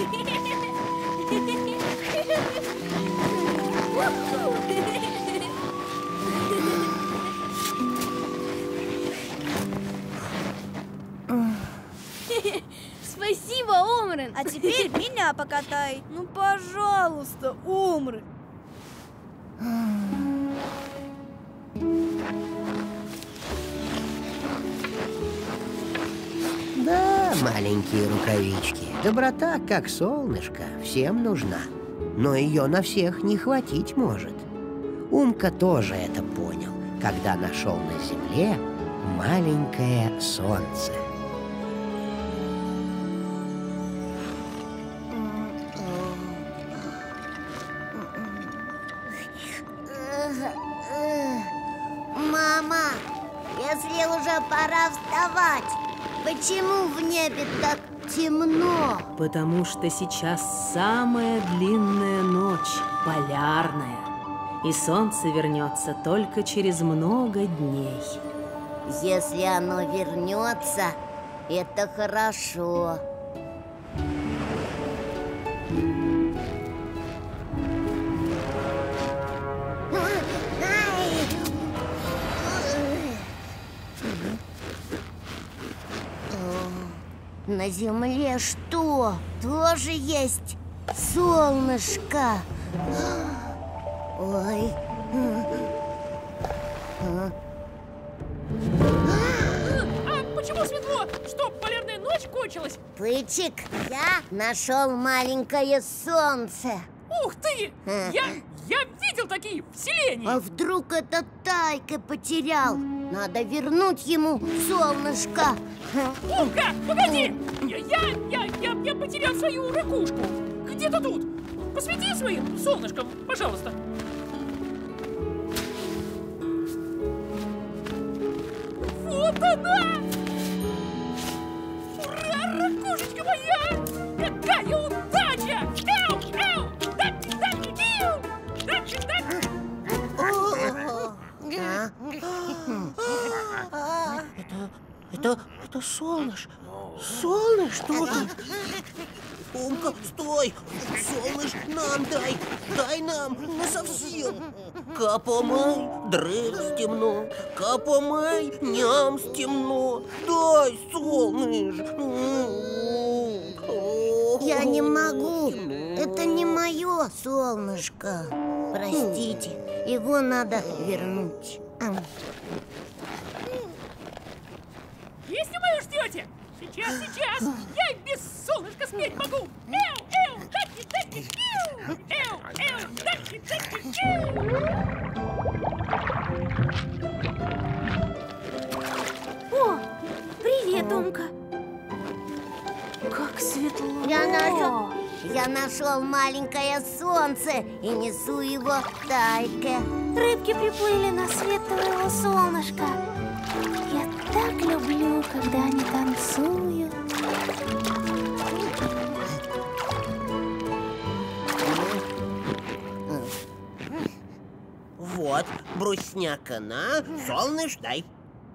Спасибо, Омрен. А теперь меня покатай. Ну, пожалуйста, Омрен. Да, маленькие рукавички, доброта, как солнышко, всем нужна. Но ее на всех не хватить может. Умка тоже это понял, когда нашел на земле маленькое солнце. Мама, если уже пора вставать, почему в небе так темно? Потому что сейчас самая длинная ночь, полярная. И солнце вернется только через много дней. Если оно вернется, это хорошо. На земле что? Тоже есть солнышко? Ой. Почему светло? Что, полярная ночь кончилась? Пычик, я нашел маленькое солнце. Ух ты! Я видел такие в селении. А вдруг это Тайка потерял? Надо вернуть ему солнышко. Умка, погоди! Я потерял свою ракушку. Где-то тут. Посвети своим солнышком, пожалуйста. Вот она! Ура, ракушечка моя! Какая удача! Эу, эу! Это солнышко. Солнышко, что ты? Умка, стой! Солнышко нам дай! Дай нам насовсем! Капомай, дрых темно, капомай, ням темно. Дай, солнышко! Я не могу. Это не мое солнышко. Простите, его надо вернуть. Песню мою ждете? Сейчас. Я и без солнышка спеть могу. Эу, дайте, киу. Эу, дайте, киу. О, привет, Умка. Как светло. Я нашел маленькое солнце и несу его Тайке. Рыбки приплыли на свет твоего солнышка. Я так люблю, когда они танцуют. Вот, брусняка на, солнышко дай.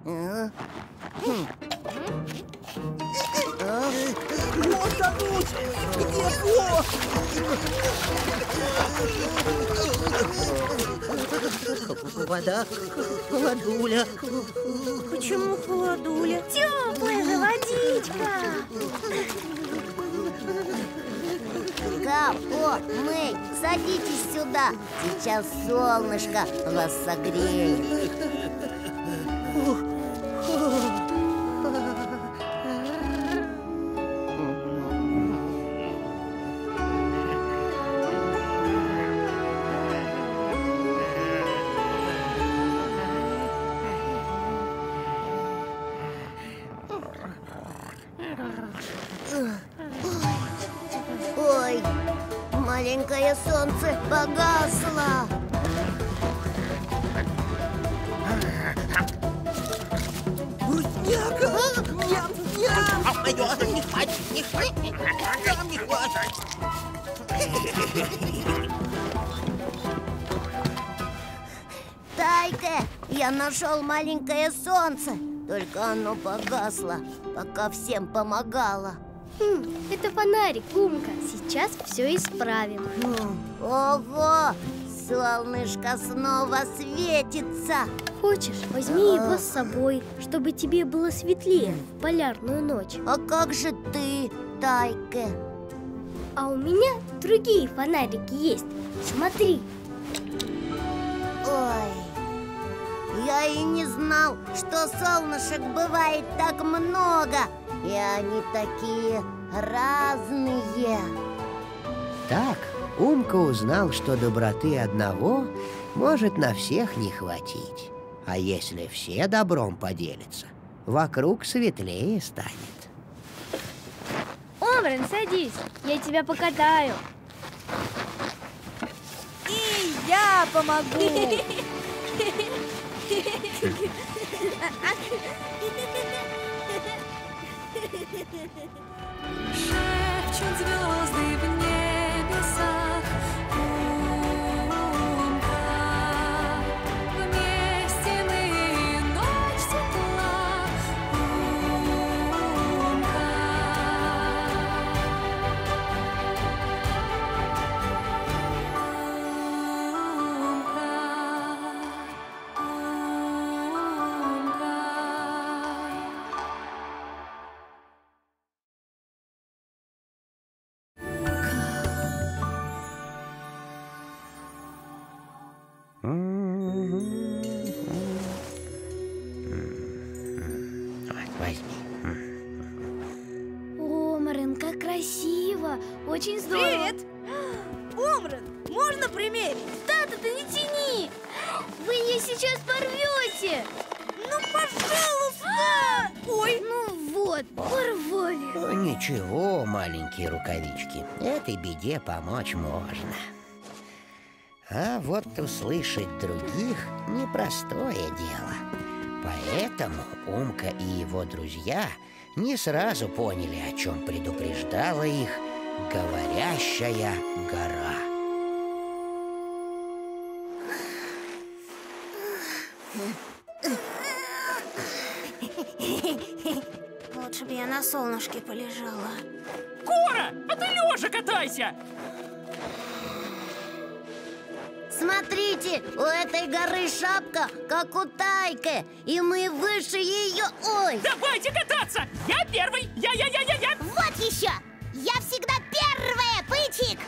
Вот задуть! Где вода, холодуля. Почему холодуля? Теплая же водичка. Капо, Мэй, садитесь сюда. Сейчас солнышко вас согреет. Ой, маленькое солнце погасло. Брусняка! Ням! Не хватит! Ням не хватит! Тайка, я нашел маленькое солнце. Только оно погасло, пока всем помогало. Это фонарик, Умка. Сейчас все исправим. Ого! Солнышко снова светится. Хочешь, возьми его с собой, чтобы тебе было светлее в полярную ночь. А как же ты, Тайка? А у меня другие фонарики есть. Смотри. Ой, я и не знал, что солнышек бывает так много. И они такие разные. Так Умка узнал, что доброты одного может на всех не хватить. А если все добром поделятся, вокруг светлее станет. Омрин, садись, я тебя покатаю. И я помогу. Шепчут звезды в небесах, Умка. Вместе мы ночь тепла, Умка. Возьми. Омрин, как красиво. Очень здорово. Привет! Омрин, можно примерить? Тата, ты не тяни. Вы ее сейчас порвете. Ну, пожалуйста! Ой! Ну вот, порвали. Ну, ничего, маленькие рукавички, этой беде помочь можно. А вот услышать других — непростое дело. Поэтому Умка и его друзья не сразу поняли, о чем предупреждала их говорящая гора. Лучше бы я на солнышке полежала. Кора, а ты лежа катайся! Смотрите, у этой горы шапка, как у Тайки, и мы выше ее. Ой! Давайте кататься! Я первый! Я! Вот еще! Я всегда первая, Пычик!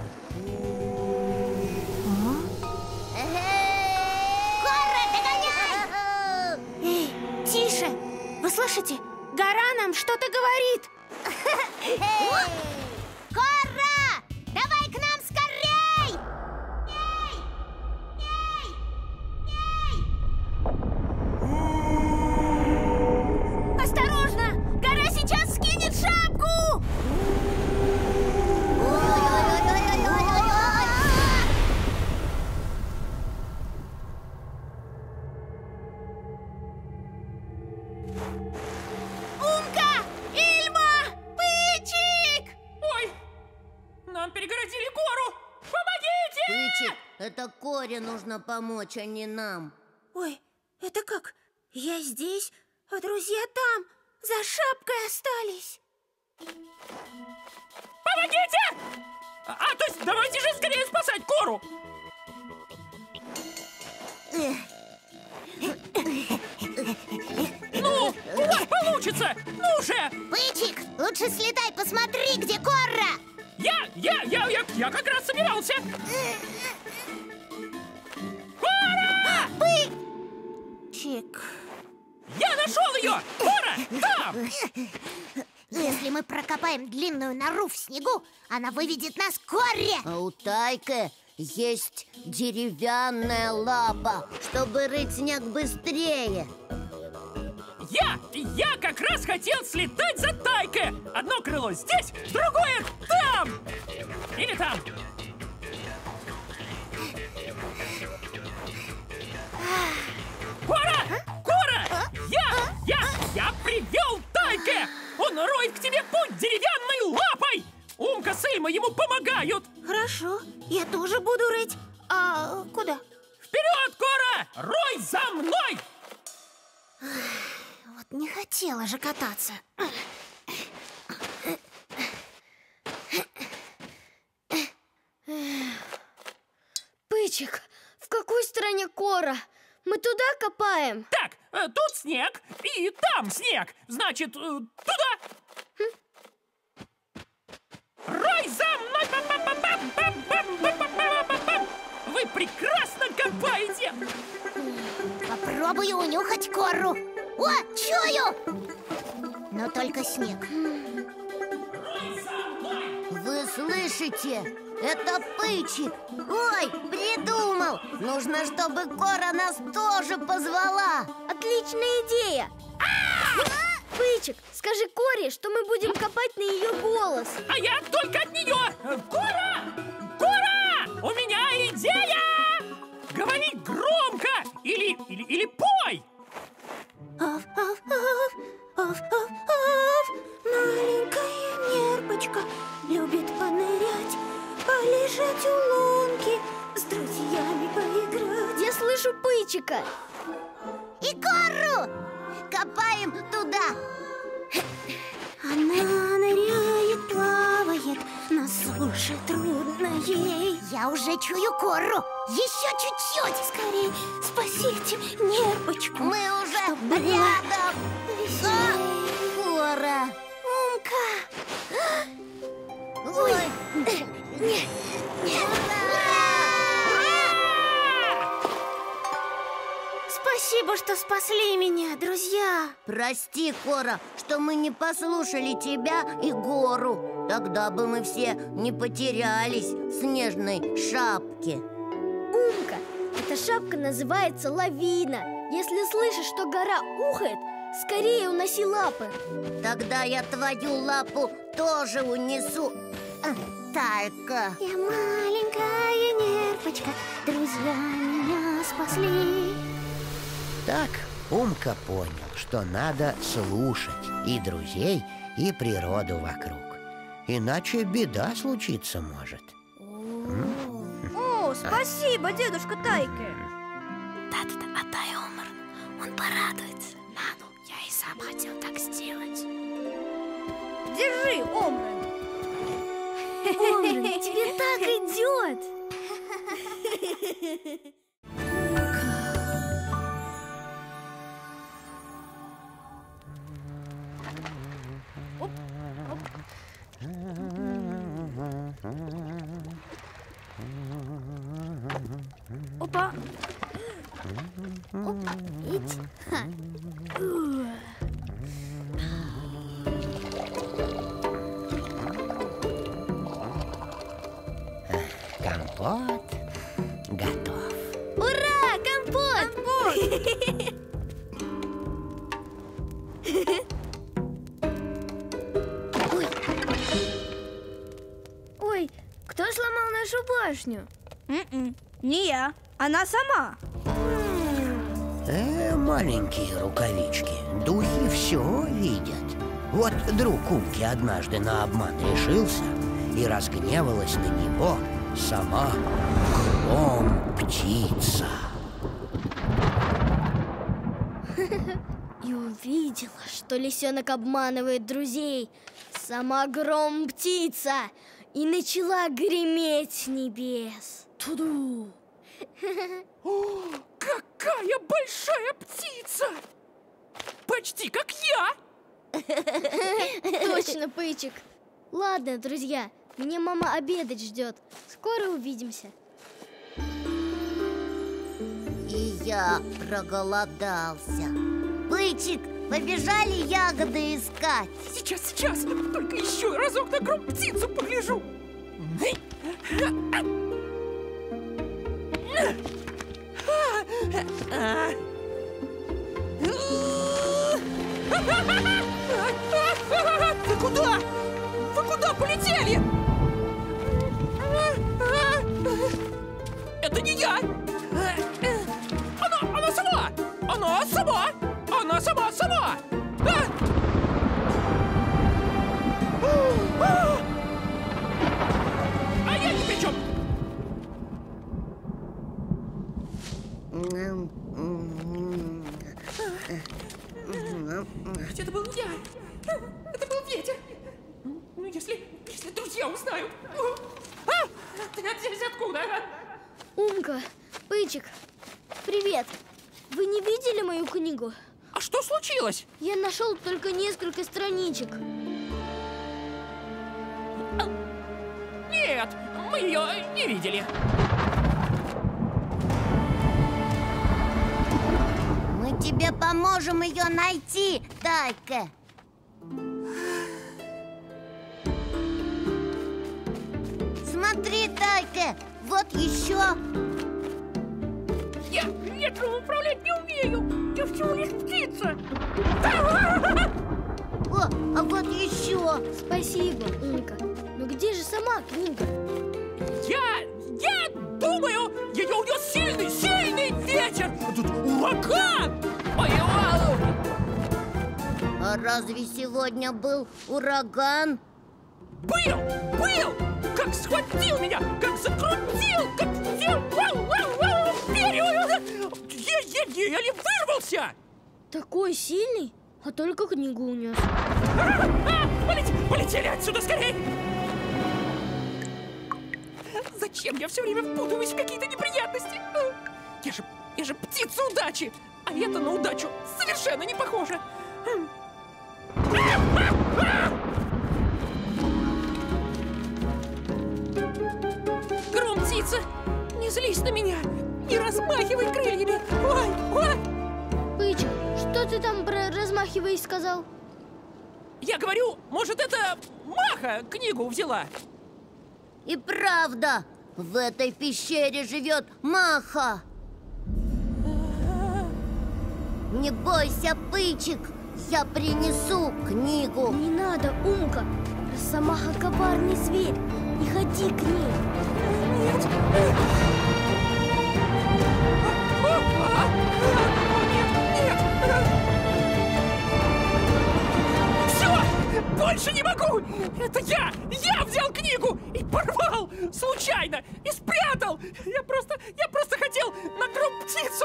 Кора, догоняй! Эй, тише! Вы слышите? Гора нам что-то говорит. Кора! Давай к нам скорей! Осторожно! Гора сейчас скинет шапку! Умка! Ильма! Пычик! Ой! Нам перегородили гору! Помогите! Пычик, это Коре нужно помочь, а не нам. Ой, это как? Я здесь, а друзья там, за шапкой остались. Помогите! То есть давайте же скорее спасать Кору! Ну, у вас получится! Ну же! Пычик, лучше слетай, посмотри, где Кора! Я как раз собирался! Чик. Я нашел ее! Кора, там! Если мы прокопаем длинную нору в снегу, она выведет нас к Коре. А у Тайки есть деревянная лапа, чтобы рыть снег быстрее. Я как раз хотел слетать за Тайкой! Одно крыло здесь, другое там! Или там! Кора! Я привел Тайке! Он роет к тебе путь деревянной лапой! Умка с Ильмой ему помогают! Хорошо, я тоже буду рыть. А куда? Вперед, Кора! Рой за мной! Вот не хотела же кататься. Пычик, в какой стране Кора? Мы туда копаем? Так, тут снег, и там снег. Значит, туда. Рой за мной! Вы прекрасно копаете! Попробую унюхать Кору. О, чую! Но только снег. Вы слышите? Это Пычик. Ой, придумал. Нужно, чтобы Кора нас тоже позвала. Отличная идея! Пычик, скажи Коре, что мы будем копать на ее голос. А я только от нее! Кора! Кора! У меня идея! Говори громко! Или пой! Маленькая нерпочка любит понырять, полежать у лунки, с друзьями поиграть. Я слышу Пычика. И Кору! Копаем туда. Она ныряет, плавает, на суше трудно ей. Я уже чую Кору. Еще чуть-чуть. Скорей спасите нерпочку. Мы уже чтоб была рядом. веселей. Кора. Умка. Ой. Спасибо, что спасли меня, друзья. Прости, Кора, что мы не послушали тебя и Гору. Тогда бы мы все не потерялись в снежной шапке. Умка, эта шапка называется лавина. Если слышишь, что гора ухает, скорее уноси лапы. Тогда я твою лапу тоже унесу. Тайка. Я маленькая нерпочка, друзья меня спасли. Так Умка понял, что надо слушать и друзей, и природу вокруг. Иначе беда случиться может. О, спасибо, дедушка Тайка. Да-да-да, отдай Омарну, он порадуется. Нану, я и сам хотел так сделать. Держи, Омран. Омран, тебе так идет. Опа. Компот готов. Ура, компот! Ой, кто сломал нашу башню? Не я, она сама. Маленькие рукавички, духи все видят. Вот друг Умки однажды на обман решился, и разгневалась на него сама Гром-птица. И увидела, что лисенок обманывает друзей. Сама Гром-птица. И начала греметь с небес. Туду. О, какая большая птица! Почти как я! Точно, Пычик. Ладно, друзья, меня мама обедать ждет. Скоро увидимся. И я проголодался. Пычик, побежали ягоды искать. Сейчас, только еще разок на Гром-птицу погляжу. Вы куда? Вы куда полетели? Это не я! Она сама! Она сама! Она сама! А я ни при чем! Ведь это был не я! Это был Ветер! Ну, если друзья узнают! Ты здесь откуда? Умка, Пычик, привет. Вы не видели мою книгу? А что случилось? Я нашел только несколько страничек. Нет, мы ее не видели. Мы тебе поможем ее найти, Тайка. Смотри, Тайка, вот еще. Я ветром управлять не умею. Я всего лишь птица. О, а вот еще. Спасибо, Умка. Но где же сама книга? Я думаю, ее унес сильный ветер. Тут ураган. А разве сегодня был ураган? Был! Как схватил меня, как закрутил, как взял вперед! Еле вырвался! Такой сильный, а только книгу унес. Полетели отсюда скорее! Зачем я все время впутываюсь в какие-то неприятности? Я же птица удачи, а это на удачу совершенно не похоже. Гром-птица, не злись на меня, не размахивай крыльями. Ой! Пычик, что ты там про размахиваясь сказал? Я говорю, может, это Маха книгу взяла? И правда, в этой пещере живет Маха. Не бойся, Пычик, я принесу книгу. Не надо, Умка. Росомаха коварный зверь. Не ходи к ней. Нет. Все, больше не могу. Это я взял книгу и порвал случайно и спрятал. Я просто хотел на гроб птицу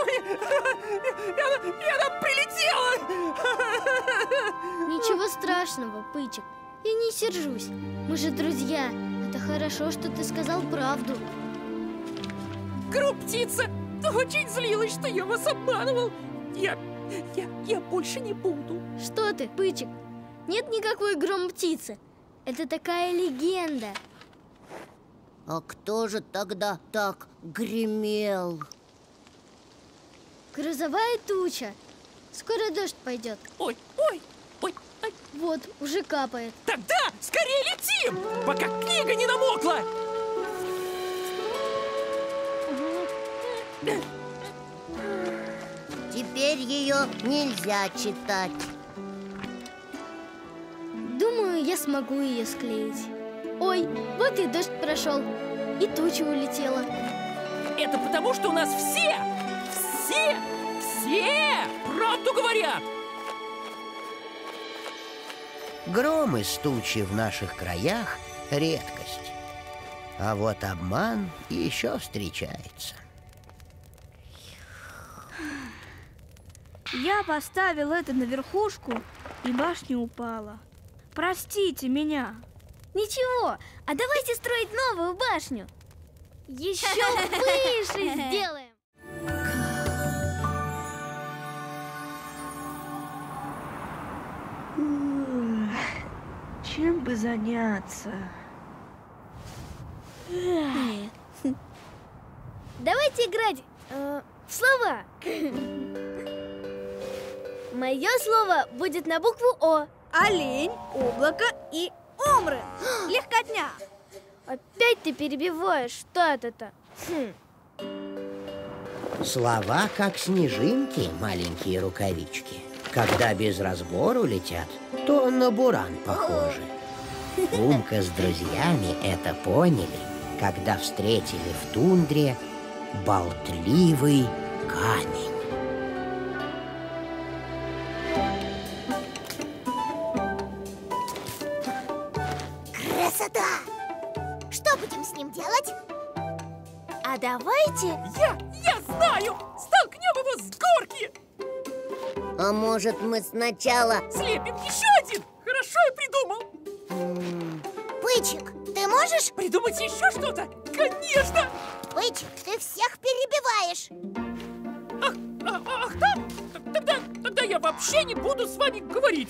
и она прилетела. Ничего страшного, Пычик. Я не сержусь. Мы же друзья. Это хорошо, что ты сказал правду. Гроб птица очень злилась, что я вас обманывал. Я больше не буду. Что ты, Пычик? Нет никакой гром-птицы. Это такая легенда. А кто же тогда так гремел? Грозовая туча. Скоро дождь пойдет. Ой. Вот, уже капает. Тогда скорее летим, пока книга не намокла. Теперь ее нельзя читать. Думаю, я смогу ее склеить. Ой, вот и дождь прошел, и туча улетела. Это потому, что у нас все правду говорят. Гром из тучи в наших краях — редкость. А вот обман еще встречается. Я поставил это на верхушку, и башня упала. Простите меня. Ничего, а давайте строить новую башню. Еще выше сделаем. Чем бы заняться? Давайте играть в слова. Мое слово будет на букву О. Олень, облако и омры. Легкотня. Опять ты перебиваешь, что это? Слова как снежинки, маленькие рукавички. Когда без разбору летят, то на буран похожи. Умка с друзьями это поняли, когда встретили в тундре болтливый камень. Красота! Что будем с ним делать? А давайте... Я знаю! Столкнем его с горки! А может, мы сначала... Слепим еще один! Хорошо я придумал! Пычик, ты можешь? Придумать еще что-то? Конечно! Пычик, ты всех перебиваешь. Ах, да? Тогда я вообще не буду с вами говорить.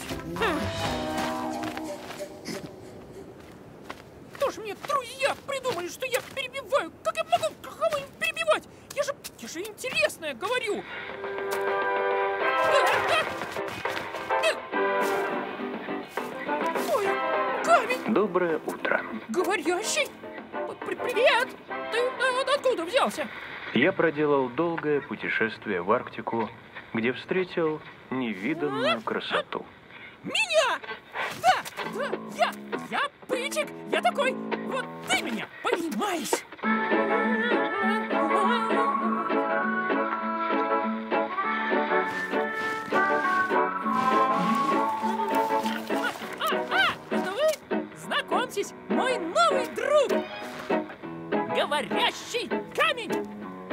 Кто же мне друзья придумали, что я перебиваю? Как я могу кого перебивать? Я же интересное говорю. Ой, камень. Доброе утро. Говорящий? Привет! Ты откуда взялся? Я проделал долгое путешествие в Арктику, где встретил невиданную красоту. Меня! Да, я Пычик, я такой, вот ты меня понимаешь. Это вы? Знакомьтесь, мой новый друг! Говорящий камень!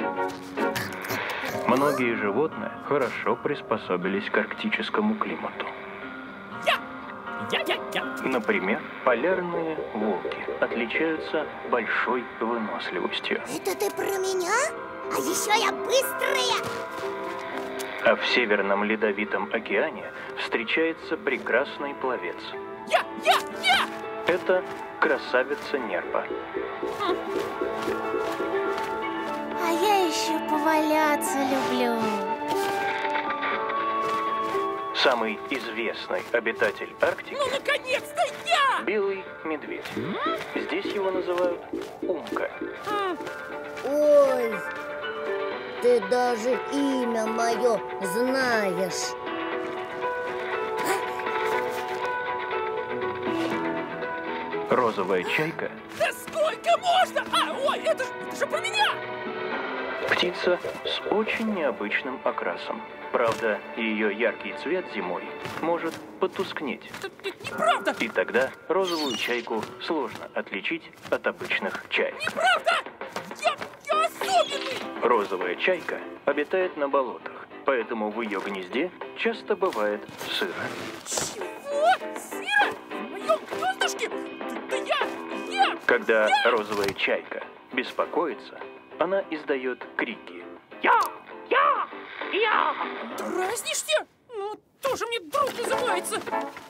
Многие животные хорошо приспособились к арктическому климату. Я! Например, полярные волки отличаются большой выносливостью. Это ты про меня? А еще я быстрая. А в Северном Ледовитом океане встречается прекрасный пловец. Я! Это красавица Нерпа. А я еще поваляться люблю. Самый известный обитатель Арктики Ну, наконец-то я! – белый медведь. Здесь его называют Умка. Ой, ты даже имя мое знаешь. Розовая чайка Да сколько можно? Ой, это же про меня! – птица с очень необычным окрасом. Правда, ее яркий цвет зимой может потускнеть. Это неправда! И тогда розовую чайку сложно отличить от обычных чаек. Неправда! Я особенный! Розовая чайка обитает на болотах, поэтому в ее гнезде часто бывает сыро. Чего? Сыра? В моем гнездышке? Да я! Когда розовая чайка беспокоится, она издает крики. Дразнишься? Ну, тоже мне друг называется.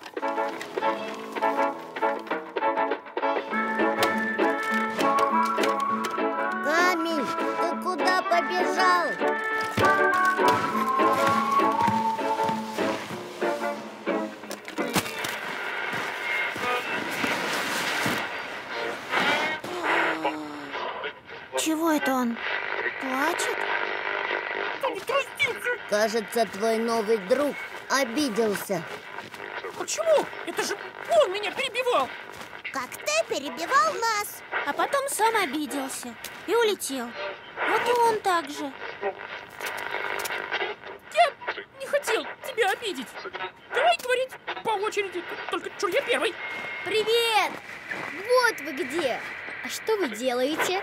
Камень, ты куда побежал? Чего это он? Плачет? Кажется, твой новый друг обиделся. Почему? Это же он меня перебивал. Как ты перебивал нас? А потом сам обиделся и улетел. Вот и он так же. Я не хотел тебя обидеть. Давай говорить по очереди, только что я первый. Привет! Вот вы где! А что вы делаете?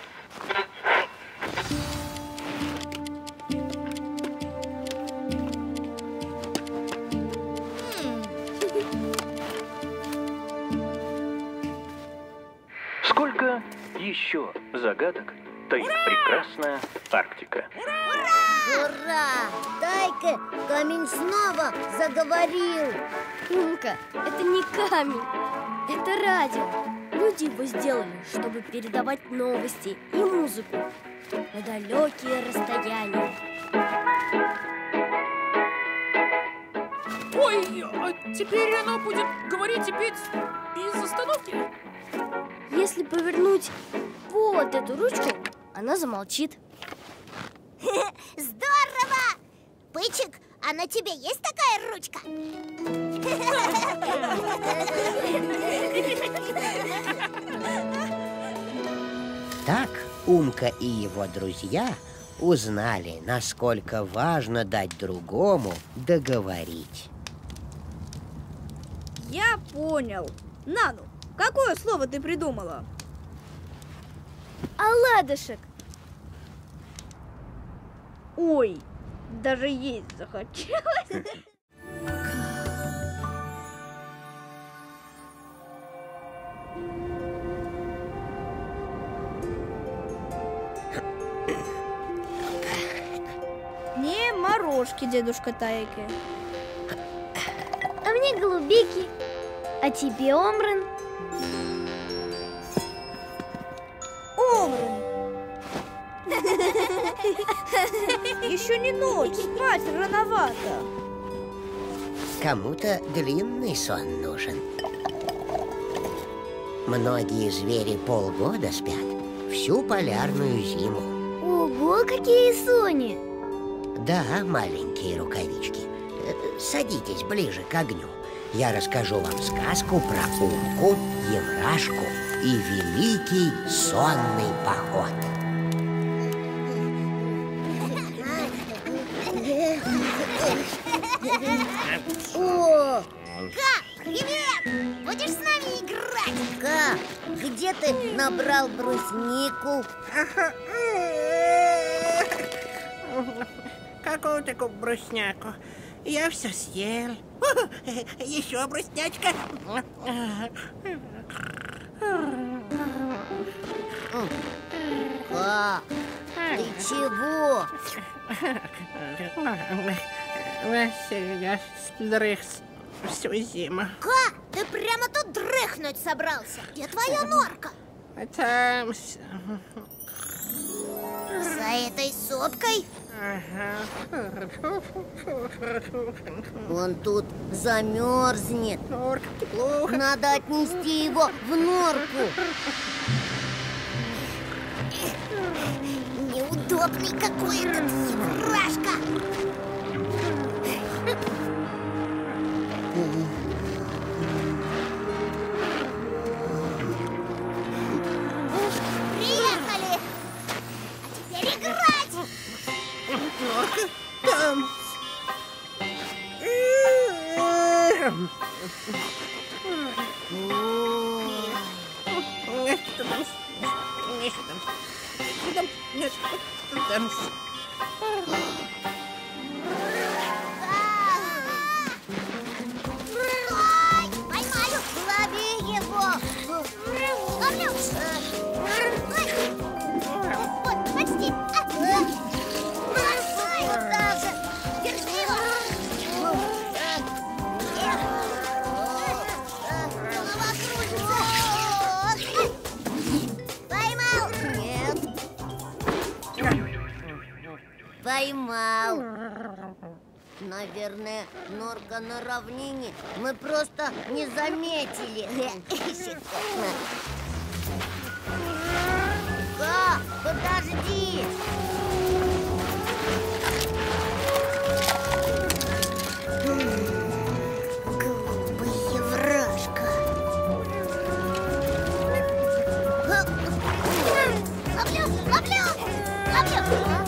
Сколько еще загадок таит прекрасная Арктика? Ура! Тайка, камень снова заговорил. Умка, это не камень, это радио. Люди его сделали, чтобы передавать новости и музыку на далекие расстояния. Ой, а теперь оно будет говорить и петь без остановки? Если повернуть вот эту ручку, она замолчит. Здорово! Пычик, а на тебе есть такая ручка? Так Умка и его друзья узнали, насколько важно дать другому договорить. Я понял. Нану, какое слово ты придумала? Оладушек. Ой, даже есть захотелось. Мне морожки, дедушка Тайке. А мне голубики. А тебе, Омран? Омран! Еще не ночь, спать рановато. Кому-то длинный сон нужен. Многие звери полгода спят, всю полярную зиму. Ого, какие сони! Да, маленькие рукавички. Садитесь ближе к огню. Я расскажу вам сказку про Умку, Еврашку и великий сонный поход. О! Ка, привет! Будешь с нами играть? Ка, где ты набрал бруснику? Какую такую брусняку? Я все съел. Еще бруснячка. Ка, ты чего? Я сдрыхс всю зиму. Ка, ты прямо тут дрыхнуть собрался. Где твоя норка? Там... За этой сопкой? Он тут замерзнет. Норка, плохо. Надо отнести его в норку. Неудобный какой этот Еврашка. Приехали! А теперь играть! Норка там. Ой, поймаю! Лови его! Ловлю! Ой. Вот, почти! Ой, даже! Держи его! Голова кружится! Поймал! Нет! Поймал! Наверное, норка на равнине. Мы просто не заметили. Ка, подожди! Глупый Еврашка. Ловлю! Ловлю! Ловлю!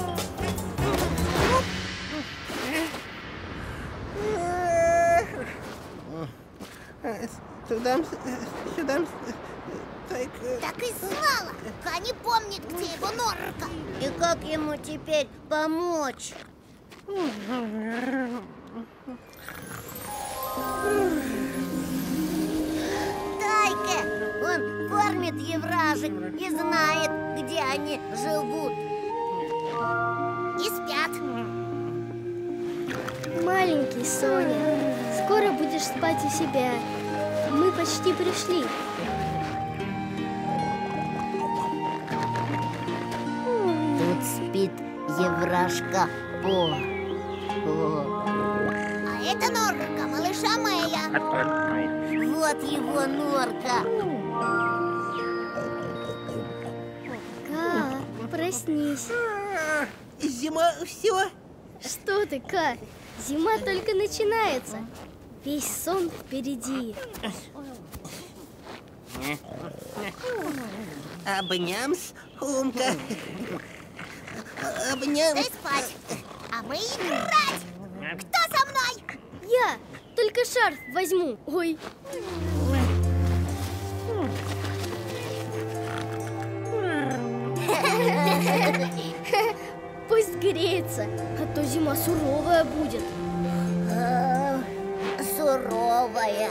Сюда, Так и знала! Ка не помнит, где его норка. И как ему теперь помочь? Тайка! Он кормит евражек и знает, где они живут. И спят. Маленький Соня, скоро будешь спать у себя. Мы почти пришли. Тут спит Еврашка По. А это норка малыша Мэя. Вот его норка. Ка, проснись. Зима все. Что ты, Ка? Зима только начинается. Весь сон впереди. Обнямс, Умка. Обнямс. Дай спать, а мы играть. Кто со мной? Я только шарф возьму. Ой. Пусть греется, а то зима суровая будет. Суровая.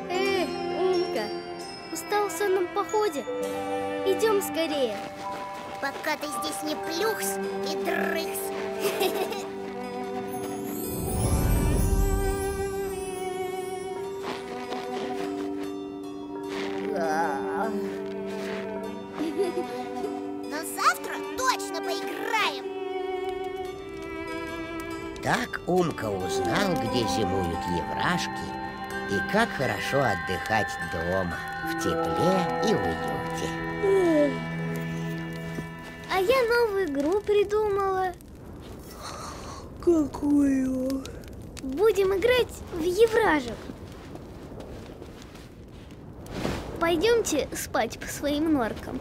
Умка, устал в сонном походе? Идем скорее. пока ты здесь не плюхс и дрыхс. Но завтра точно поиграем. Так Умка узнал, где зимуют еврашки, и как хорошо отдыхать дома, в тепле и уюте. А я новую игру придумала. Какую? Будем играть в евражек. Пойдемте спать по своим норкам.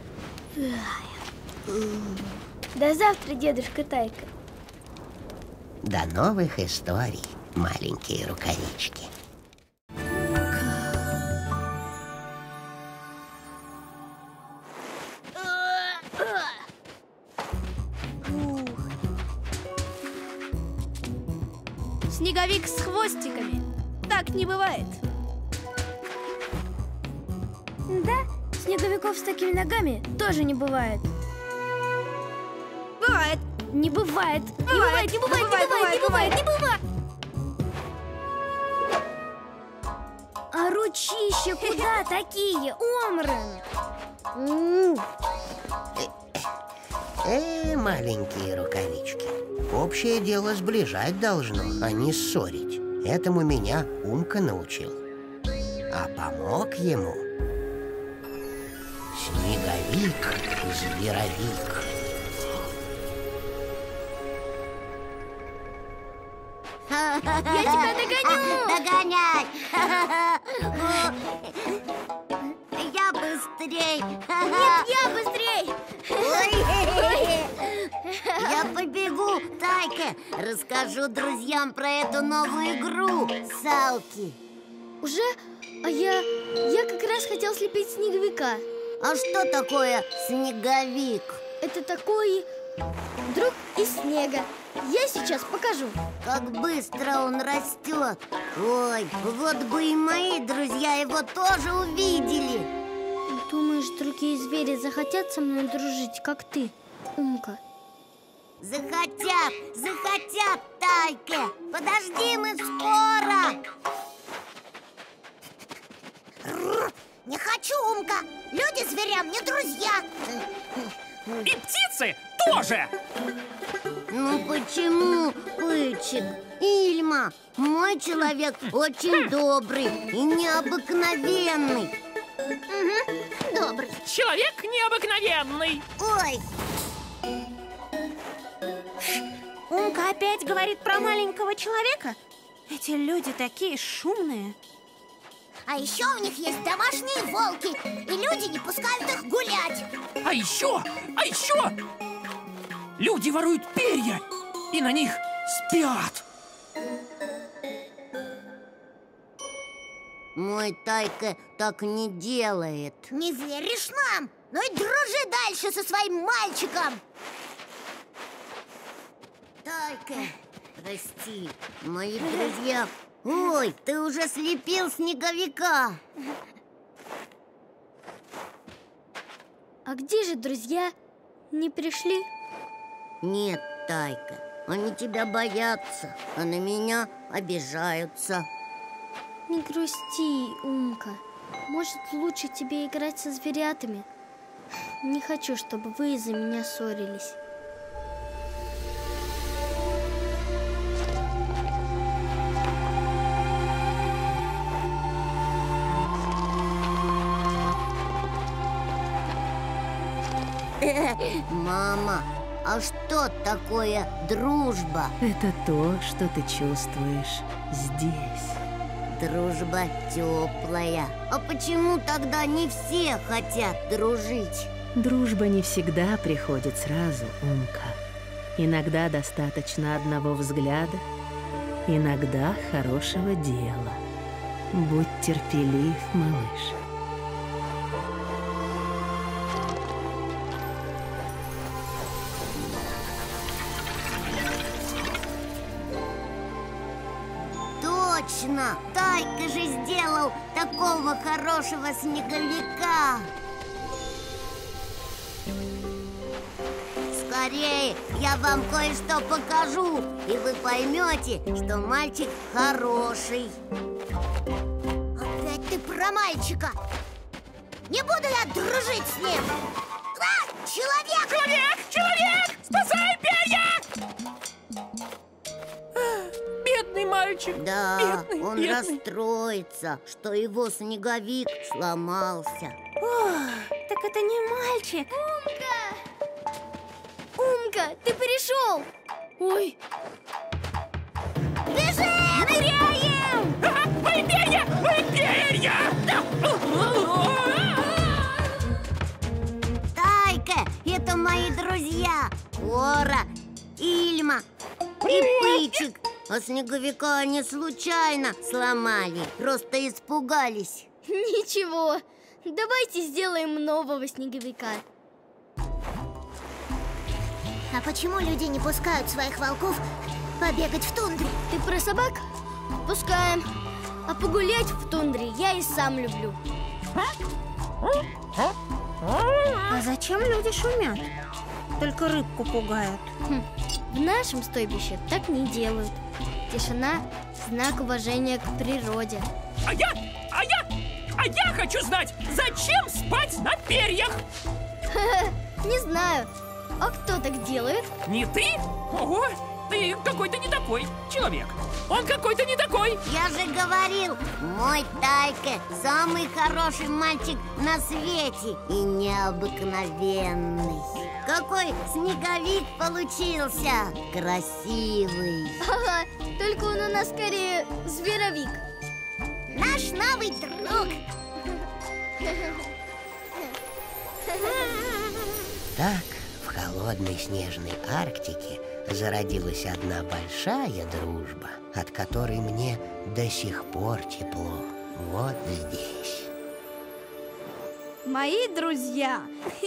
До завтра, дедушка Тайка. До новых историй, маленькие рукавички. Снеговик с хвостиками. Так не бывает. Да, снеговиков с такими ногами тоже не бывает. Бывает. Не бывает. Не бывает, не бывает, не бывает, не бывает. А ручища куда такие, Омран? Маленькие рукавички. Общее дело сближать должно, а не ссорить. Этому меня Умка научил. А помог ему Снеговик-зверовик. Я тебя догоню! Догоняй! Я быстрей! Нет, я быстрей! Я побегу, Тайка! Расскажу друзьям про эту новую игру, Салки. Уже? А я как раз хотел слепить снеговика. А что такое снеговик? Это такой друг из снега. Я сейчас покажу. Как быстро он растет. Ой, вот бы и мои друзья его тоже увидели. Думаешь, другие звери захотят со мной дружить, как ты, Умка? Захотят, Тайка. Подожди, мы скоро. Не хочу, Умка. Люди зверям не друзья. И птицы тоже! Ну почему, Пычик? Ильма, мой человек очень добрый и необыкновенный. Угу, добрый. Человек необыкновенный. Ой. Умка опять говорит про маленького человека? Эти люди такие шумные. А еще у них есть домашние волки, и люди не пускают их гулять. А еще! Люди воруют перья и на них спят. Мой Тайка так не делает. Не веришь нам? Ну и дружи дальше со своим мальчиком. Тайка, прости, мои друзья. Ой, ты уже слепил снеговика. А где же друзья? Не пришли? Нет, Тайка, они тебя боятся, а на меня обижаются. Не грусти, Умка. Может, лучше тебе играть со зверятами? Не хочу, чтобы вы из-за меня ссорились. Мама, а что такое дружба? Это то, что ты чувствуешь здесь. Дружба теплая. А почему тогда не все хотят дружить? Дружба не всегда приходит сразу, Умка. Иногда достаточно одного взгляда, иногда хорошего дела. Будь терпелив, малыш. Точно! Тайка же сделал такого хорошего снеговика! скорее, я вам кое-что покажу, и вы поймете, что мальчик хороший. Опять ты про мальчика. Не буду я дружить с ним. А, человек! Человек! Человек! Спасай перья! Бедный мальчик. Да, бедный, он бедный. расстроится, что его снеговик сломался. Ох, так это не мальчик. Умка, ты пришел! Ой, Бежим! Ныряем! Мои перья! Мои перья! Тайка, это мои друзья Кора, Ильма и Пычик. А снеговика они случайно сломали, просто испугались. ничего. Давайте сделаем нового снеговика. А почему люди не пускают своих волков побегать в тундре? Ты про собак? Пускаем. А погулять в тундре я и сам люблю. А зачем люди шумят? Только рыбку пугают. В нашем стойбище так не делают. Тишина – знак уважения к природе. А я хочу знать, зачем спать на перьях? Не знаю. А кто так делает? Не ты? Ого, ты какой-то не такой человек. Он какой-то не такой. Я же говорил, мой Тайка самый хороший мальчик на свете и необыкновенный. Какой снеговик получился! Красивый! Ага, только он у нас скорее зверовик. Наш новый друг! Так, в холодной снежной Арктике зародилась одна большая дружба, от которой мне до сих пор тепло. Вот здесь. Мои друзья.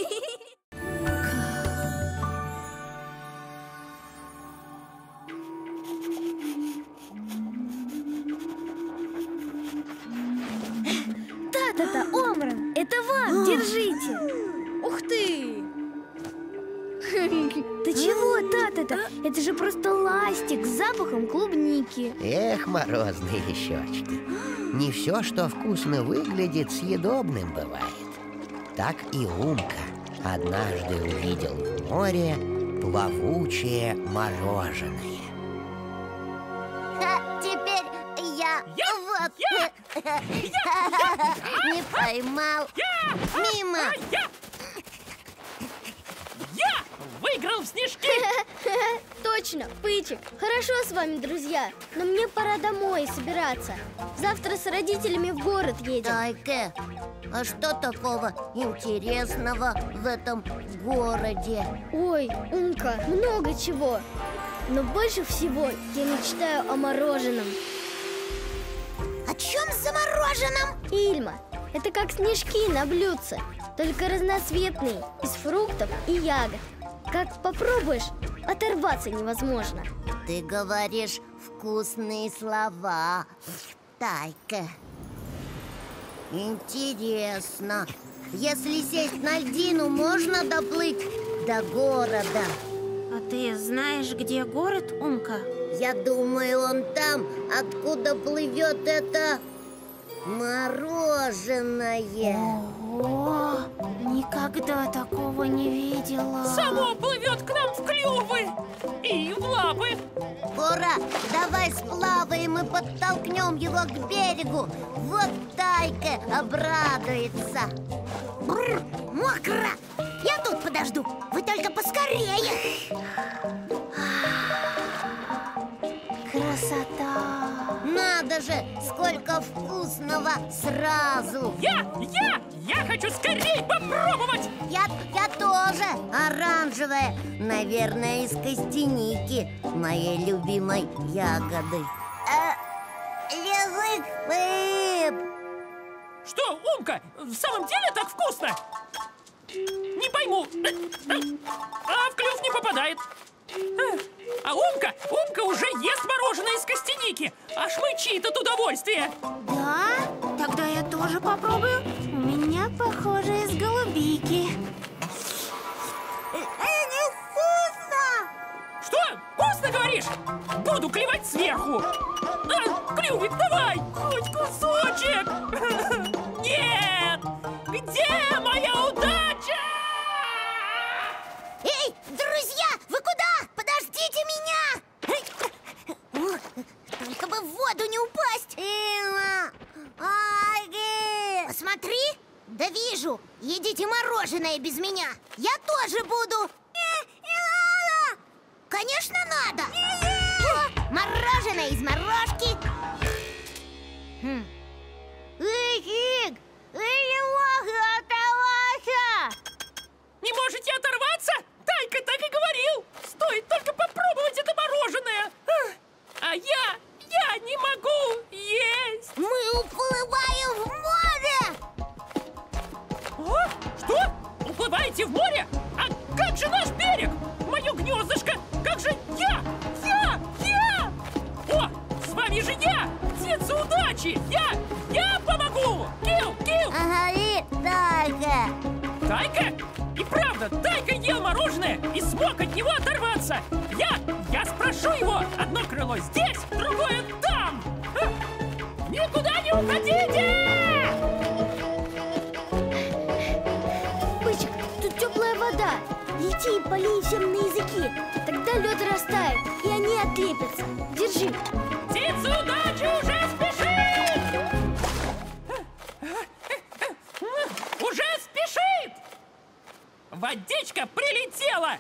Та-та-та, Омран, это вам, держите. Ух ты! Ты чего, Та-та-та? Это же просто ластик с запахом клубники. Эх, морозные щечки. Не все, что вкусно выглядит, съедобным бывает. Так и Умка однажды увидел в море плавучее мороженое. А теперь я вот не поймал. Мимо. Я выиграл в снежки. Точно, Пычик. Хорошо с вами, друзья. Но мне пора домой собираться. Завтра с родителями в город едем. Тайка, а что такого интересного в этом городе? Ой, Умка, много чего. Но больше всего я мечтаю о мороженом. О чем за мороженом? Ильма, это как снежки на блюдце, только разноцветные, из фруктов и ягод. Как попробуешь, оторваться невозможно. Ты говоришь вкусные слова, Тайка. Интересно, если сесть на льдину, можно доплыть до города? А ты знаешь, где город, Умка? Я думаю, он там, откуда плывет это мороженое. О, никогда такого не видела. Само плывет к нам в клювы и в лапы. Кора, давай сплаваем и подтолкнем его к берегу. Вот Тайка обрадуется. Бррр, мокро. Я тут подожду. Вы только поскорее. Красота! Надо же, сколько вкусного сразу. Я хочу скорее попробовать. Я тоже. Оранжевая, наверное, из костяники, моей любимой ягоды. Язык пып. Что, Умка, в самом деле так вкусно? Не пойму. А в клюв не попадает. А Умка уже ест мороженое из костяники. Аж мычит от удовольствия. Да? Тогда я тоже попробую. У меня похоже из голубики. Невкусно! Буду клевать сверху. Клювик, давай, хоть кусочек. Нет! Где моя удача? Эй, друзья, вы куда? Подождите меня! Только бы в воду не упасть. Посмотри, да вижу. Едите мороженое без меня. Я тоже буду. Конечно, надо. О, мороженое из морожки. Не можете оторваться? Тайка так и говорил. Стоит только попробовать это мороженое. А я не могу есть. Мы уплываем в море. Что? Уплываете в море? А как же наш берег? Мое гнездышко? Как же я? О, с вами же я, птица удачи. Я помогу. Кил. Ага, Тайка. Тайка? И правда, Тайка ел мороженое и смог от него оторваться. Я спрошу его. Одно крыло здесь, другое там. Никуда не уходите! Бычек, тут теплая вода. Лети и полей всем на языки. Тогда лед растает, и они отлепятся. Держи. Птица удачи уже спешит! Уже спешит! Водичка прилетела!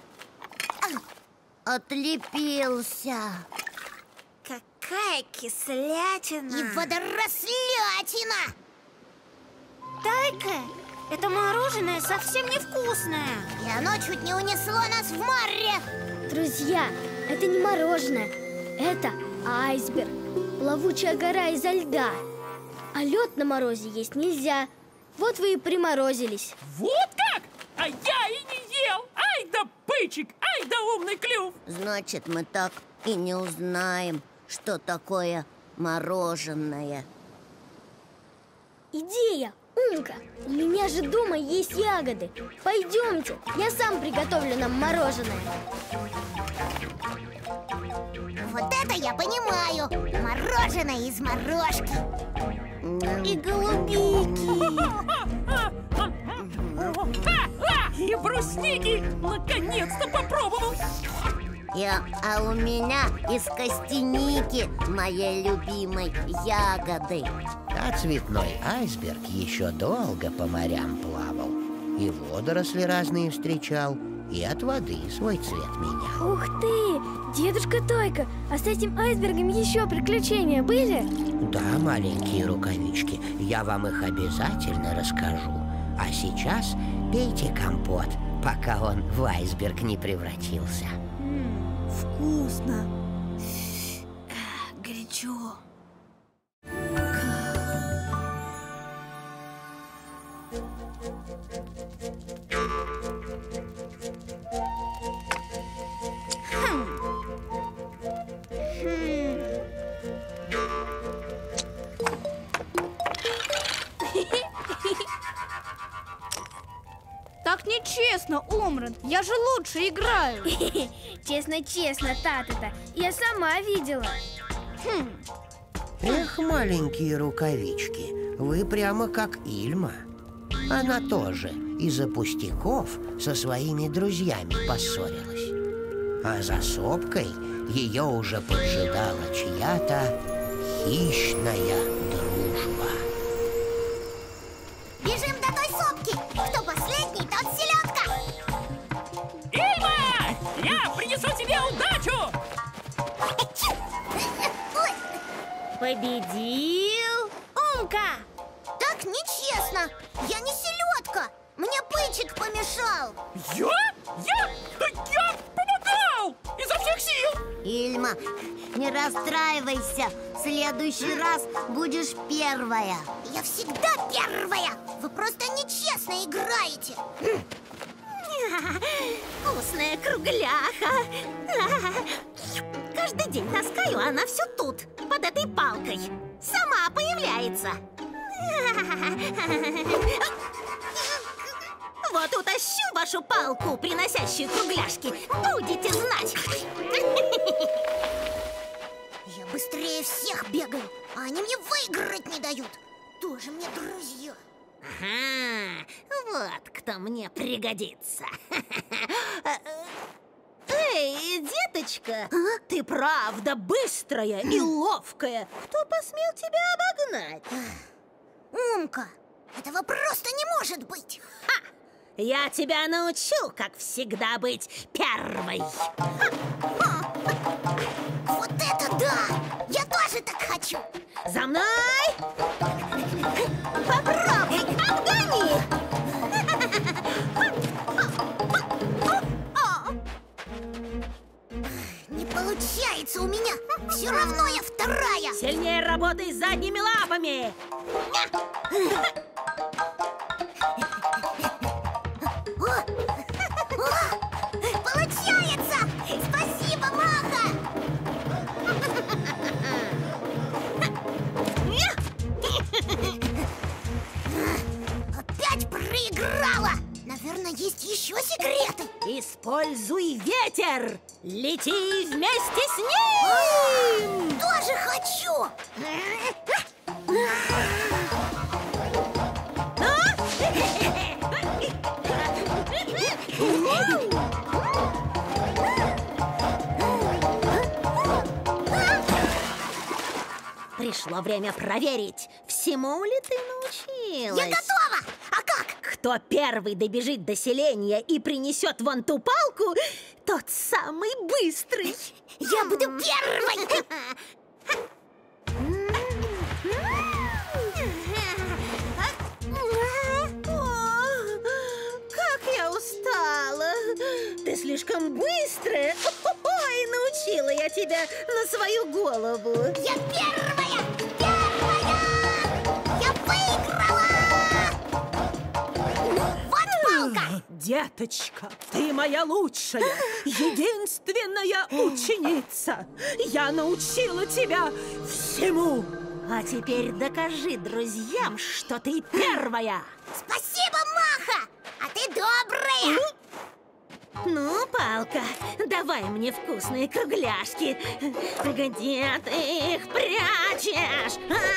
Отлепился. Какая кислятина! И водорослятина! Тайка, это мороженое совсем невкусное. И оно чуть не унесло нас в море. Друзья, это не мороженое. Это айсберг. Плавучая гора изо льда. А лед на морозе есть нельзя. Вот вы и приморозились. Вот как? А я и не ел! Ай да бычек! Ай да умный клюв! Значит, мы так и не узнаем, что такое мороженое. Идея! Умка! У меня же дома есть ягоды. Пойдемте, я сам приготовлю нам мороженое. Вот это я понимаю! Мороженое из морожки. И голубики. И брусники! Наконец-то попробовал! А у меня из костяники, моей любимой ягоды. А цветной айсберг еще долго по морям плавал. И водоросли разные встречал, и от воды свой цвет менял. Ух ты! Дедушка Тойка, а с этим айсбергом еще приключения были? Да, маленькие рукавички, я вам их обязательно расскажу. А сейчас пейте компот, пока он в айсберг не превратился. Вкусно. Горячо. Так нечестно, Омран. Я же лучше играю. Честно-честно, Тата-то. Я сама видела. Эх, маленькие рукавички, вы прямо как Ильма. Она тоже из-за пустяков со своими друзьями поссорилась. А за сопкой ее уже поджидала чья-то хищная дружба. Бежим до той сопки! Кто последний, тот селедка! Ильма! Я принесу тебе удачу! Победил Умка! Так нечестно! Я не селедка! Мне Пычек помешал! Я? Да я помогал! Изо всех сил! Ильма, не расстраивайся. В следующий раз будешь первая. Я всегда первая. Вы просто нечестно играете. Вкусная кругляха. Каждый день таскаю, а она все тут, под этой палкой. Сама появляется. Вот утащу вашу палку, приносящую кругляшки. Будете знать. быстрее всех бегаю, а они мне выиграть не дают. Тоже мне друзья. Ага, вот кто мне пригодится. Эй, деточка, ты правда быстрая и ловкая. Кто посмел тебя обогнать? Умка, этого просто не может быть. Ха! Я тебя научу, как всегда, быть первой. Вот это да! Я тоже так хочу. За мной! Попробуй, обгони! Не получается у меня. Все равно я вторая. Сильнее работай задними лапами. Получается! Спасибо, Маха! Опять проиграла! Наверное, есть еще секреты. Используй ветер! Лети вместе с ним! Тоже хочу! Пришло время проверить, всему ли ты научилась. Я готова! А как? Кто первый добежит до селения и принесет вон ту палку, тот самый быстрый. Я буду первой! Как я устала! Ты слишком быстрая! Ой, научила я тебя на свою голову! Я первая! Первая! Я выиграла! Вот палка! Деточка, ты моя лучшая, единственная ученица. Я научила тебя всему. А теперь докажи друзьям, что ты первая! Спасибо, Маха! А ты добрая! Ну, палка, давай мне вкусные кругляшки. Где ты их прячешь?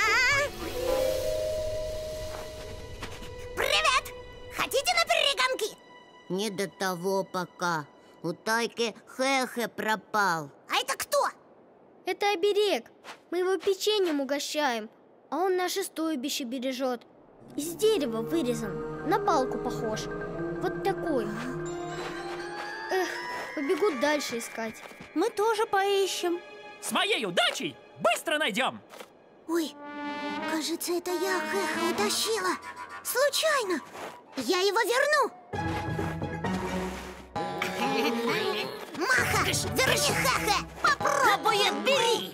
Привет! Хотите на перегонки? Не до того пока. У Тайки Хе-Хе пропал. А это кто? Это оберег. Мы его печеньем угощаем, а он наше стойбище бережет. Из дерева вырезан, на палку похож. Вот такой. Эх, побегут дальше искать. Мы тоже поищем. С моей удачей быстро найдем. Ой, кажется, это я Хе-Хе утащила. Случайно. Я его верну. Маха, верни Хе-Хе. Попробуй отбери.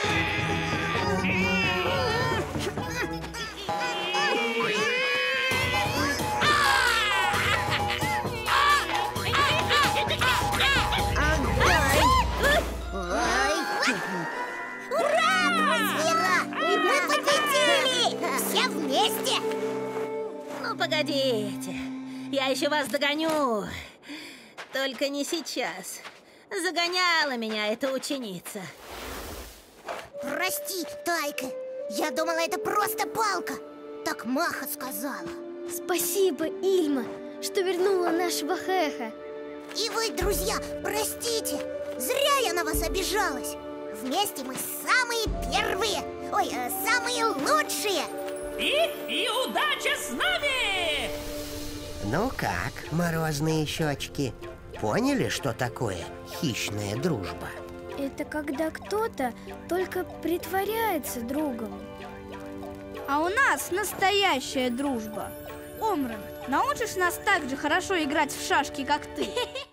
Ура, друзья! Мы победили! Все вместе! Ну, погодите. Я еще вас догоню. Только не сейчас. Загоняла меня эта ученица. Прости, Тайка. Я думала, это просто палка. Так Маха сказала. Спасибо, Ильма, что вернула нашего Хе-Хе. И вы, друзья, простите. Зря я на вас обижалась. Вместе мы самые первые. Ой, самые лучшие. И удача с нами! Ну как, морозные щечки? Поняли, что такое хищная дружба? Это когда кто-то только притворяется другом. А у нас настоящая дружба. Омран, научишь нас так же хорошо играть в шашки, как ты?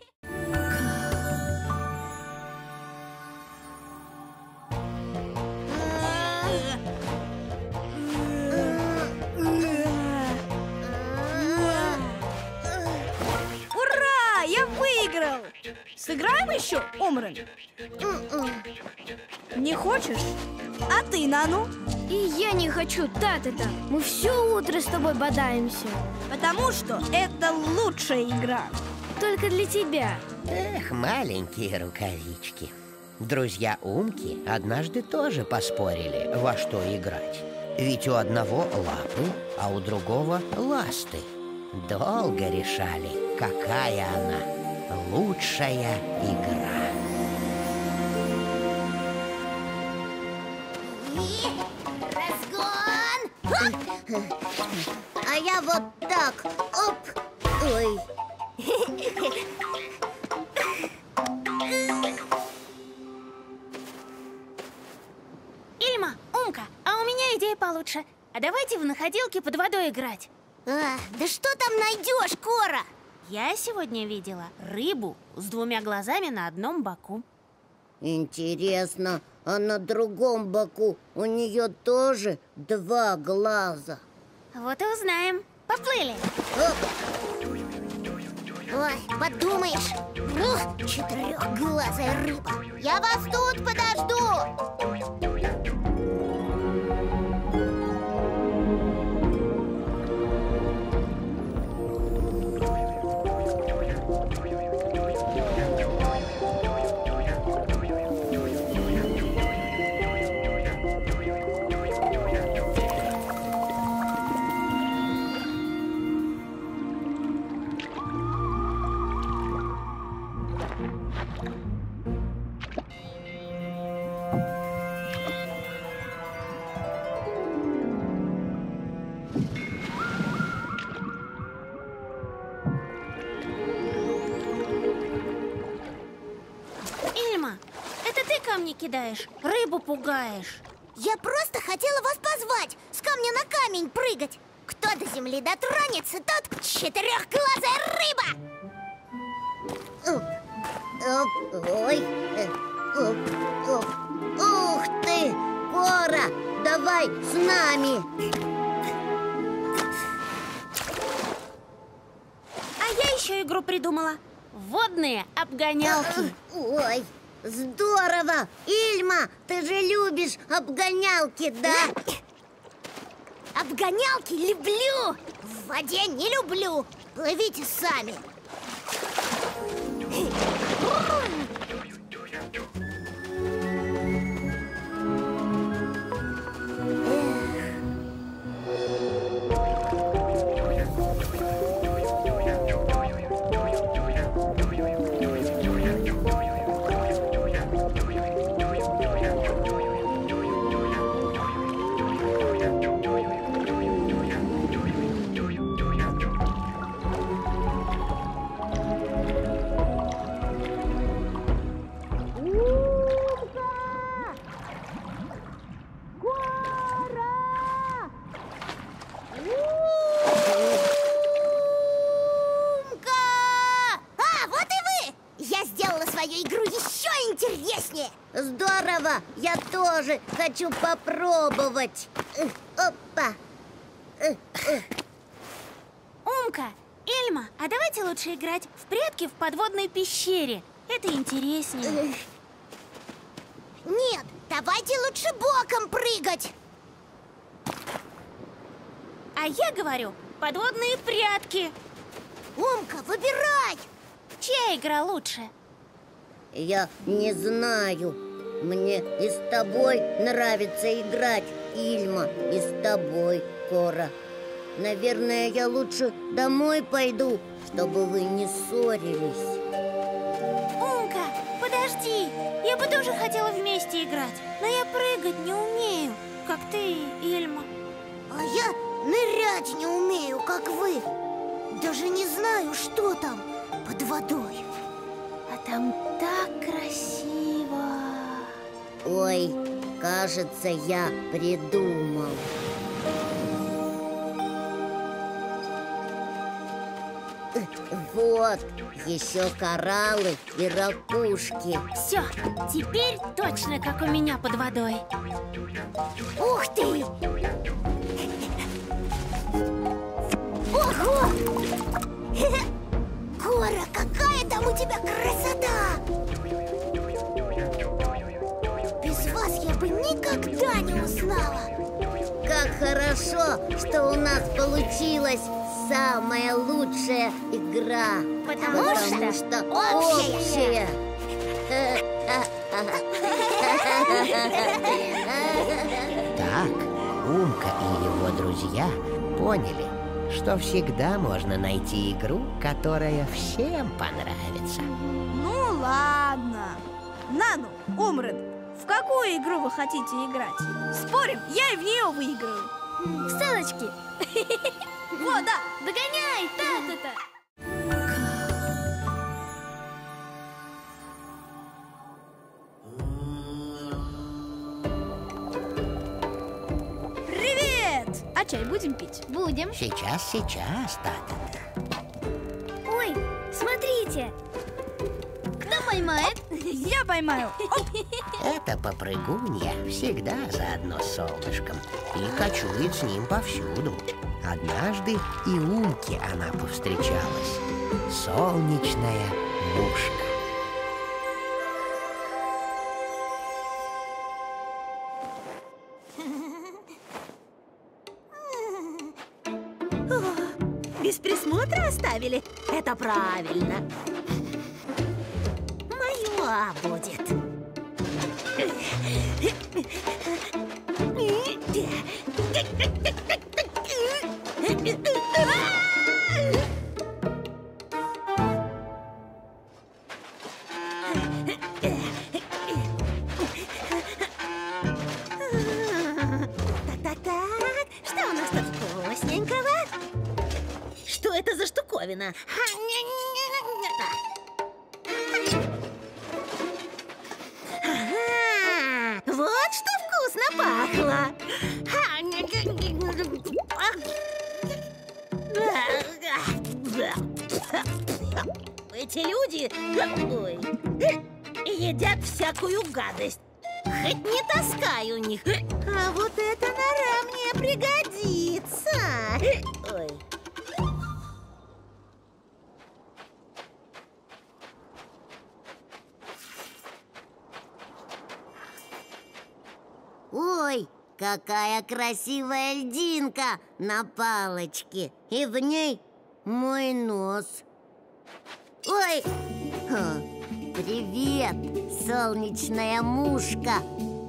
Ура! Я выиграл! Сыграем еще, Омран? Не хочешь? А ты, Нану? И я не хочу, Та-та-та. Мы все утро с тобой бодаемся. Потому что это лучшая игра. Только для тебя. Эх, маленькие рукавички. Друзья Умки однажды тоже поспорили, во что играть. Ведь у одного лапы, а у другого ласты. Долго решали, какая она лучшая игра. Разгон! А я вот так, оп, ой. Ильма, Умка, а у меня идея получше. А давайте в находилке под водой играть. Да что там найдешь, Кора? Я сегодня видела рыбу с 2 глазами на одном боку. Интересно, а на другом боку у нее тоже 2 глаза? Вот и узнаем. Поплыли. Ой, подумаешь, 4-глазая рыба. Я вас тут подожду. Камни кидаешь, рыбу пугаешь. Я просто хотела вас позвать, с камня на камень прыгать. Кто до земли дотронется, тот 4-глазая рыба. Ой, ух ты, Кора, давай с нами. А я еще игру придумала. Водные обгонялки. Ой, здорово! Ильма, ты же любишь обгонялки, да? Обгонялки люблю! В воде не люблю! Плывите сами! Здорово! Я тоже хочу попробовать. Опа! Умка, Ильма, а давайте лучше играть в прятки в подводной пещере. Это интереснее. Нет, давайте лучше боком прыгать. А я говорю, подводные прятки. Умка, выбирай! Чья игра лучше? Я не знаю. Мне и с тобой нравится играть, Ильма, и с тобой, Кора. Наверное, я лучше домой пойду, чтобы вы не ссорились. Умка, подожди. Я бы тоже хотела вместе играть, но я прыгать не умею, как ты, Ильма. А я нырять не умею, как вы. Даже не знаю, что там под водой. А там так красиво. Ой, кажется, я придумал. Вот, еще кораллы и ракушки. Все, теперь точно как у меня под водой. Ух ты! Ого! Кора, какая там у тебя красота! Без вас я бы никогда не узнала. Как хорошо, что у нас получилась самая лучшая игра. Потому что общая. друзья поняли, что всегда можно найти игру, которая всем понравится. Ну ладно. Нану, Омрен, в какую игру вы хотите играть? Спорим, я и в нее выиграю. В селочки. Вот, да. Догоняй, та-та-та. Привет! А чай будем пить? Будем. Сейчас, та-та-та. Ой, смотрите. Кто поймает? Я поймаю. Эта попрыгунья всегда заодно с солнышком и кочует с ним повсюду. Однажды и Умке она повстречалась. Солнечная мушка. Без присмотра оставили? Это правильно. Моя будет. Так, что у нас тут вкусненького? Что это за штуковина? Ага, вот что вкусно пахло. Эти люди едят всякую гадость. Хоть не таскай у них. А вот эта нора мне пригодится. Ой. Ой, какая красивая льдинка на палочке. И в ней мой нос. Ой, привет, солнечная мушка.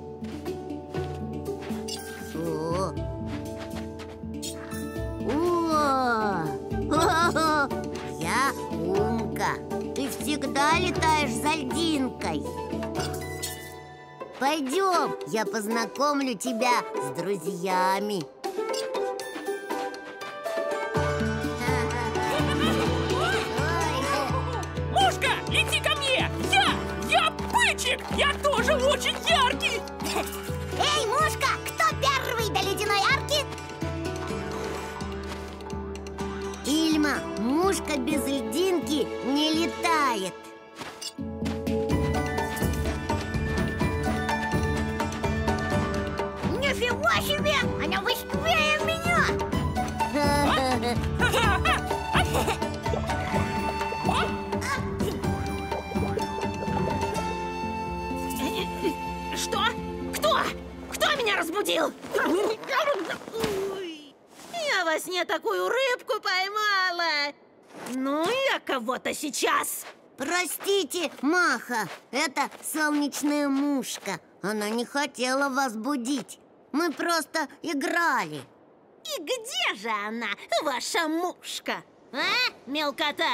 Я Умка. Ты всегда летаешь за льдинкой. Пойдем, я познакомлю тебя с друзьями. Мушка, лети ко мне! Я Пычик! Я тоже очень яркий! Эй, Мушка, кто первый до ледяной арки? Ильма, мушка без льдинки не летает. Нифига себе! Она быстрее меня! Что? Кто меня разбудил? Я во сне такую рыбку поймала. Ну, я кого-то сейчас. Простите, Маха, это солнечная мушка. Она не хотела вас будить. Мы просто играли. И где же она, ваша мушка? А, мелкота?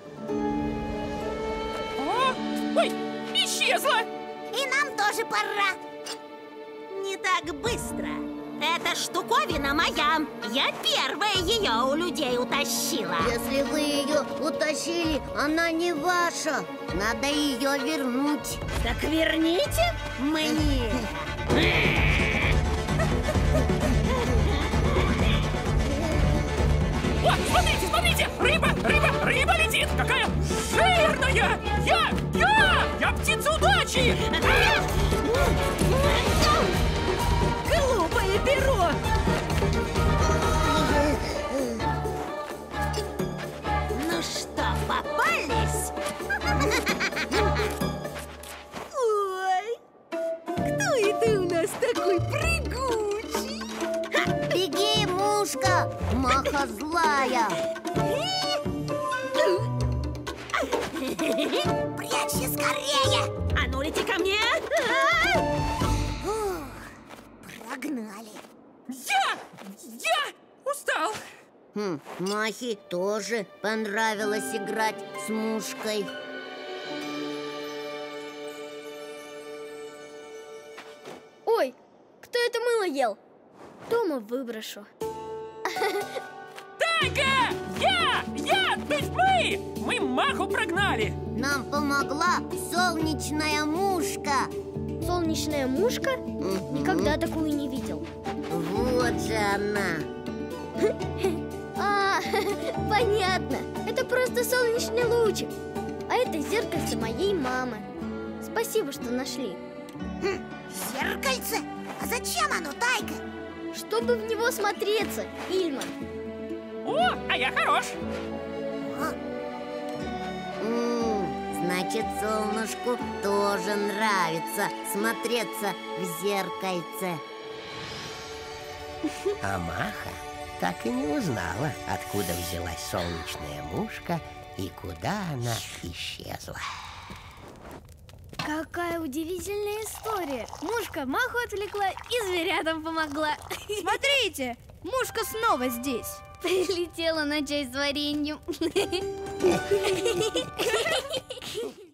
Ой, исчезла! И нам тоже пора. Не так быстро. Эта штуковина моя. Я первая ее у людей утащила. Если вы ее утащили, она не ваша. Надо ее вернуть. Так верните мне. О, смотрите! Рыба летит! Какая жирная! Я птица удачи! Глупое перо! Ну что, попались? Ой, кто это у нас такой прыгучий? Беги, мушка! Маха злая! Прячься скорее! А ну, лети ко мне! Прогнали. Я устал. Махе тоже понравилось играть с мушкой. Ой, кто это мыло ел? Дома выброшу. Тайка! То есть мы Маху прогнали. Нам помогла солнечная мушка. Солнечная мушка? Никогда такую не видел. Вот же она. Понятно. Это просто солнечный лучик. А это зеркальце моей мамы. Спасибо, что нашли. Зеркальце? А зачем оно, Тайка? Чтобы в него смотреться, Ильма. О, а я хорош. Значит, солнышку тоже нравится смотреться в зеркальце. А Маха так и не узнала, откуда взялась солнечная мушка и куда она исчезла. Какая удивительная история. Мушка Маху отвлекла и зверятам помогла. Смотрите, мушка снова здесь. Прилетела на чай с вареньем.